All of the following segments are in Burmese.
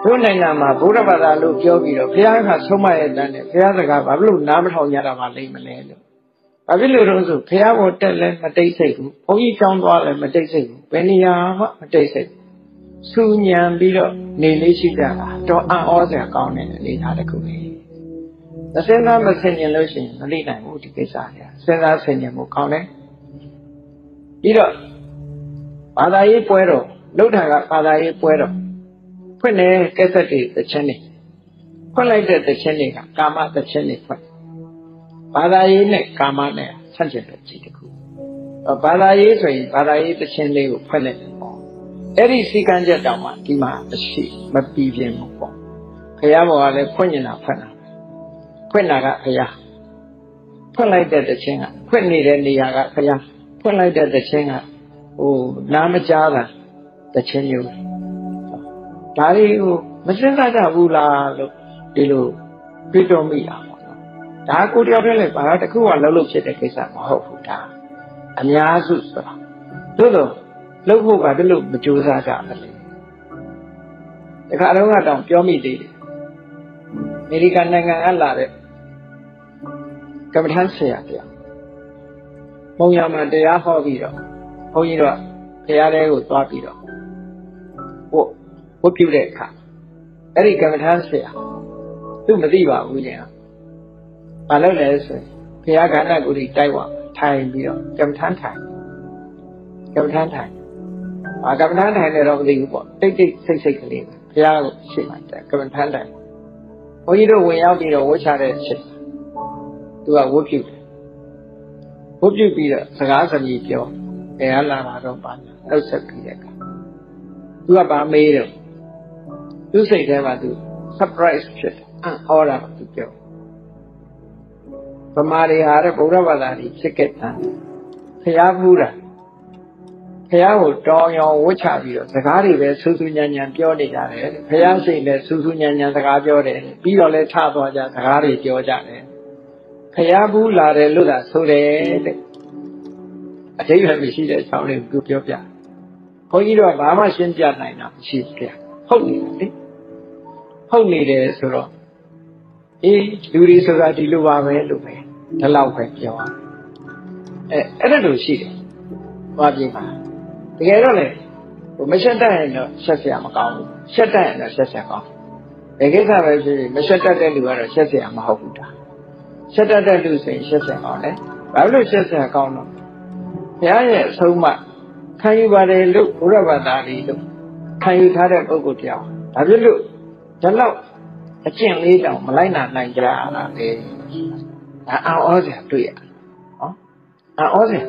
တို့နိုင်ငံမှာဗုဒ္ဓဘာသာလို့ပြောပြီးတော့ဘုရားကဆုံးမရဲ့တန်းနဲ့ဘုရားစကားဘာလို့နားမထောင်ကြတာမှလိမ့်မလဲလို့ဘာဖြစ်လို့တော့ဆိုဘုရားဘောတက်လဲမတိတ်ဆိတ်ဘူးဘုန်းကြီးကျောင်းသွားလဲမတိတ်ဆိတ်ဘူးဘယ်နေရာမှမတိတ်ဆိတ်စူညံပြီးတော့နေလေးရှိကြတာတော့အံ့ဩစရာကောင်းတဲ့အနေအထားတစ်ခုပဲစဉ်းစားမဆင်ခြင်လို့ရှိရင်မလိမ့်နိုင်ဘူးဒီကိစ္စတွေစဉ်းစားဆင်ခြင်မှုကောင်းတယ်ပြီးတော့ဘာသာရေးပွဲတော်လုထာကဘာသာရေးပွဲတော်ဖွင့်တဲ့ကက်ဆက်တွေသချင်းတွေဖွင့်လိုက်တဲ့သချင်းတွေကကာမသချင်းတွေဖွင့်ဘာသာရေးနဲ့ကာမနဲ့ဆန့်ကျင်တဲ့ကြည့်တခုဘာသာရေးဆိုရင်ဘာသာရေးသချင်းလေးကိုဖွင့်လိုက်တယ်ပေါ့အဲ့ဒီစီကံချက်တောင်မှဒီမှာအရှိမပြီးပြင်းဘူးပေါ့ဘုရားဘောကလည်းဖွင့်နေတာဖွင့်တာဖွင့်တာကဘုရားဖွင့်လိုက်တဲ့သချင်းကဖွင့်နေတဲ့နေရာကဘုရားဖွင့်လိုက်တဲ့သချင်းကနားမကြားတာသချင်းမျိုးဒါတွေကိုမစဉ်းစားကြဘူးလားလို့ဒီလိုတွေးတောမိတာပေါ့နော်ဒါကိုတယောက်တည်းလည်းဘာတခုကလှုပ်ဖြစ်တဲ့ကိစ္စမဟုတ်ဘူးဒါအများစုဆိုတာသို့တော့လှုပ်ဖို့ကတလို့မကြိုးစားကြဘူးလေတခါတော့တောင်ပြောမိသေးတယ်အမေရိကန်နိုင်ငံကလာတဲ့ကမ္မထမ်းဆရာတရားမုံရမှာတရားဟောပြီးတော့ဘုန်းကြီးတို့ဘုရားထဲကိုသွားပြီးတော့ဝတ်ပြုတဲ့အခါအဲ့ဒီကမ္မထမ်းဆရာသူမသိပါဘူးညာဘာလို့လဲဆိုရင်ဘုရားကဏ္ဍကိုတိုက်ဝထိုင်ပြီးတော့ကမ္မထမ်းထိုင်ကမ္မထမ်းထိုင်ကမ္မထမ်းထိုင်လည်းတော့မသိဘူးပေါ့တိတ်တိတ်ဆိတ်ဆိတ်ကလေးဘုရားကိုရှေ့မှာကမ္မထမ်းထိုင်ဘုန်းကြီးတို့ဝင်ရောက်ပြီးတော့ဝတ်ချတဲ့အချိန်သူကဝတ်ပြုတယ်ဝတ်ပြုပြီးတော့စကားစမြည်ပြောဘယ်လာတာတော့ပါနှုတ်ဆက်ပြီးတဲ့အခါသူကဗာမေးတော့သူစိတ်ထဲမှာသူ surprise ဖြစ်တယ်ဟောတာသူပြောဗမာတွေဟာတဲ့ဗုဒ္ဓဘာသာကြီးဖြစ်ခဲ့တာဖျားဘူးတာဖျားကိုတောင်းရောင်ဝှချပြီးတော့စကားတွေပဲစူးစူးညံ့ညံ့ပြောနေကြတယ်ဖျားစိတ်လည်းစူးစူးညံ့ညံ့စကားပြောတယ်ပြီးတော့လည်းထသွားကြစကားတွေပြောကြတယ်ဖျားဘူးလာတယ်လို့သာဆိုတယ်တဲ့အတိတ်ပဲမရှိတဲ့အကြောင်းလေးကိုပြောပြဘုန်းကြီးတို့ကဘာမှရှင်းပြနိုင်တာမရှိဘူးခင်ဗျဟုတ်နေတာလေဟုတ်နေတယ်ဆိုတော့လူတွေဆိုတာဒီလိုပါပဲလို့ပဲဒီလောက်ပဲပြောရအဲ့ဒါလိုရှိတယ်ဘာပြေမှာတကယ်တော့လေမရှက်တတ်ရင်တော့ရှက်เสียမကောင်းဘူးရှက်တတ်ရင်တော့ရှက်เสียကောင်းဘယ်ကိစ္စပဲဖြစ်ဖြစ်မရှက်တတ်တဲ့လူကတော့ရှက်เสียမဟုတ်ဘူးတာရှက်တတ်တဲ့လူဆိုရင်ရှက်เสียကောင်းတယ်ဘာလို့ရှက်เสียကောင်းတော့ဘုရားရဲ့အဆုံးအမခံယူပါတယ်လို့ဘုရားဘာသာလေးလို့ခံယူထားတဲ့ပုဂ္ဂိုလ်တယောက်ဒါဖြစ်လို့ဒီလောက်အကျင့်လေးတောင်မလိုက်နိုင်ကြတာလေဒါအော်စရာတွေ့ရနော်အော်စရာ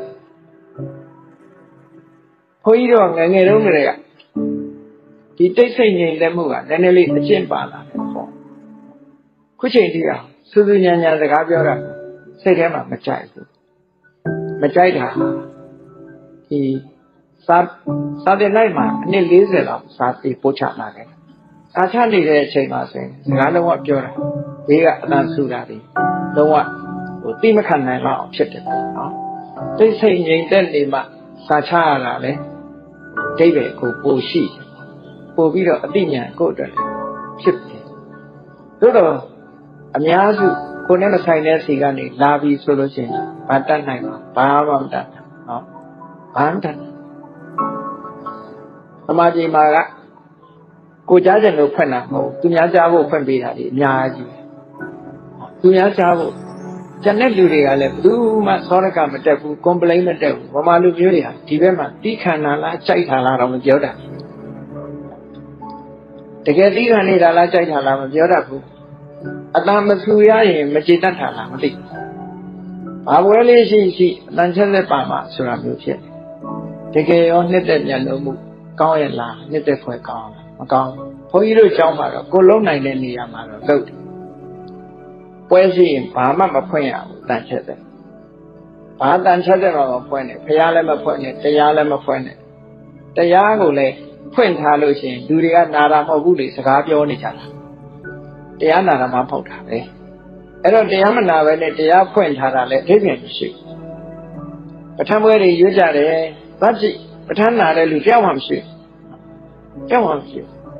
ဘုန်းကြီးတို့ငယ်ငယ်တုန်းကတည်းကဒီတိတ်ဆိတ်ငြိမ်သက်မှုကနည်းနည်းလေးအကျင့်ပါလာတယ်ပေါ့ခုချိန်ထိအောင်စူးစူးညံညံစကားပြောတာစိတ်ထဲမှာမကြိုက်ဘူးမကြိုက်တာဒီစာတင်လိုက်မှာအနှစ်40လောက်စာပေပို့ချလာတယ်စာချနေတဲ့အချိန်မှာဆိုရင်စကားလုံးဝပြောတာဘေးကအတန်ဆူတာတွေလုံးဝသိမခံနိုင်တော့ဖြစ်တယ်ပေါ့နော်တိတ်ဆိတ်ငြိမ်သက်နေမှစာချရတာလေဒိဗေကိုပိုရှိပိုပြီးတော့အတိညာကိုအတွက်ဖြစ်တယ်သို့တော့အများစုကိုယ်နဲ့မဆိုင်တဲ့စီကနေလာပြီးဆိုလို့ရှိရင်ဘာတတ်နိုင်မှာဘာမှမတတ်ဘူးနော်ဘာမှတတ်သမာဓိမှာကကိုကြားကျင်လို့ဖွင့်တာမဟုတ်သူများကြားဖို့ဖွင့်ပေးတာဒီအများကြီးသူများကြားဖို့ကျန်တဲ့လူတွေကလည်းဘူးမှသောရကမတက်ဘူး complain မတက်ဘူးဗမာလူမျိုးတွေဟာဒီဘက်မှာတီးခံတာလားကြိုက်တာလားတော့မပြောတတ်တကယ်တီးခံနေတာလားကြိုက်တာလားမပြောတတ်ဘူးအတန်မဆူရရင်မကျေတတ်တာလားမသိဘာပွဲလေးရှိအတန်ချက်လက်ပါမှာဆိုတာမျိုးဖြစ်တယ်တကယ်ရောနှစ်သက်မျက်လုံးမှုကောင်းရဲ့လားနှစ်သက်ဖွယ်ကောင်းလားမကောင်းဘုန်းကြီးတို့ကျောင်းမှာတော့ကိုလုံးနိုင်တဲ့နေရာမှာတော့လုပ်တယ်ပွဲရှိရင်ဘာမှမဖွင့်ရဘူးတန်ချက်တဲ့ဘာတန်ချက်တဲ့မှာမဖွင့်နဲ့ဖះလည်းမဖွင့်နဲ့တရားလည်းမဖွင့်နဲ့တရားကိုလည်းဖွင့်ထားလို့ရှိရင်လူတွေကနာတာမဟုတ်ဘူးလေစကားပြောနေကြတာတရားနာတာမှမဟုတ်တာပဲအဲ့တော့တရားမနာပဲနဲ့တရားဖွင့်ထားတာလည်းအဖြစ်မရှိဘူးပဋ္ဌာန်းပွဲတွေရွတ်ကြတယ်ဗတ်ကြည့်ပဋ္ဌာန်းနာတဲ့လူတယောက်မှမရှိဘူးတယောက်မှမရှိဘူး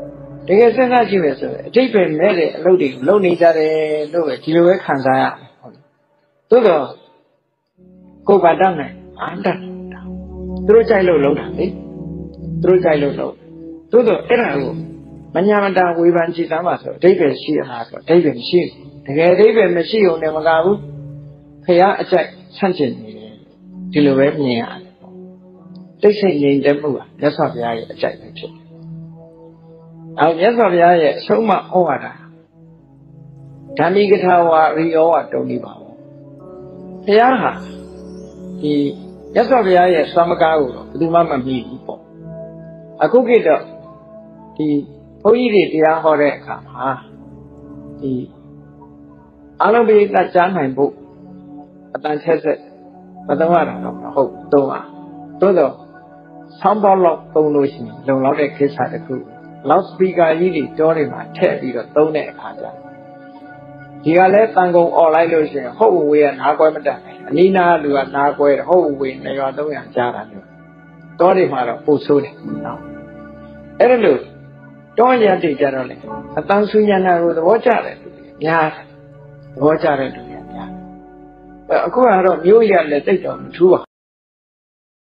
တကယ်စဉ်းစားကြည့်မယ်ဆိုရင်အတိတ်ပဲမဲ့တဲ့အလုပ်တွေလုပ်နေကြတယ်လို့ပဲဒီလိုပဲခံစားရတယ်ဟုတ်လားသို့တော့ကိုယ်ပါတတ်နိုင်အားတတ်တာသူတို့ကြိုက်လို့လုပ်တာလေသူတို့ကြိုက်လို့လုပ်သို့တော့အဲ့ဒါကိုမညာမတာဝေဖန်ကြည့်သားမှာဆိုအတိတ်ပဲရှိရလားဆိုအတိတ်ပဲမရှိဘူးတကယ်အတိတ်ပဲမရှိုံနဲ့မကဘူးဖះအကြိုက်ဆန့်ကျင်နေတယ်ဒီလိုပဲမြင်ရတယ်တိတ်ဆိတ်ငြိမ်သက်မှုကမြတ်စွာဘုရားရဲ့အကြိုက်ပဲဖြစ်တယ်။အောင်မြတ်စွာဘုရားရဲ့အဆုံးအမဩဝါဒဓမ္မိကထာဝါရိယောဝတုံးနေပါဘူး။ဘုရားဟာဒီမြတ်စွာဘုရားရဲ့သမကားကိုတော့ဘယ်သူမှမမိဘူးပေါ့။အခုခေတ်တော့ဒီဘုန်းကြီးတွေတရားဟောတဲ့အခါမှာဒီအလုံးပိဋကကြားနိုင်ဖို့အတန်ချက်ဆက်မသုံးရတာတော့မဟုတ်သုံးပါသို့တော့ဆောင်းပေါက်လောက်သုံးလို့ရှိရင်လုံလောက်တဲ့ကိစ္စတစ်ခု loud speaker ကြီးတွေတောတွေမှာထည့်ပြီးတော့သုံးတဲ့အခါကျဒီကလည်းတန်ကုန်អော်လိုက်လို့ရှိရင်ဟုတ်ဝေးကနားကွဲမတတ်ဘူးအနီးနားလူကနားကွဲတယ်ဟုတ်ဝေးနေရွာ300ကြားတာမျိုးတောတွေမှာတော့ပို့ဆိုးတယ်နော်အဲ့ဒါလို့တောရတိကြတော့လေအတန်ဆူညနာကိုသဘောကျတယ်လူတွေများသဘောကျတဲ့လူတွေများအခုကတော့မျိုးရလည်းတိတ်တော့မထူးပါ